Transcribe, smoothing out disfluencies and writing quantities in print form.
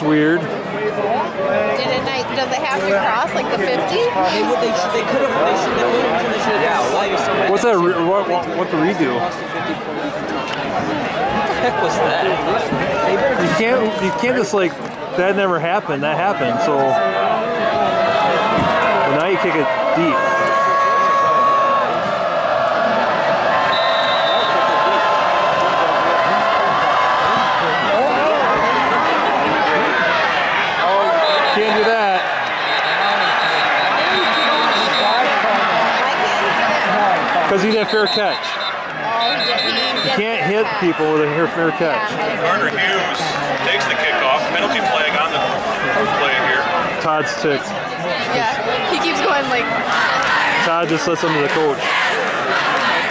That's weird. Does it have to cross like the 50? They could have. They should have. Yeah. What's that? What the redo? What the heck was that? You can't just like that never happened. That happened. So but now you kick it deep. Can't do that. Because he didn't fair catch. You can't hit people with a fair catch. Carter Hughes takes the kickoff. Penalty flag on the play here. Todd's ticked. Yeah, he keeps going like... Todd just lets him to the coach.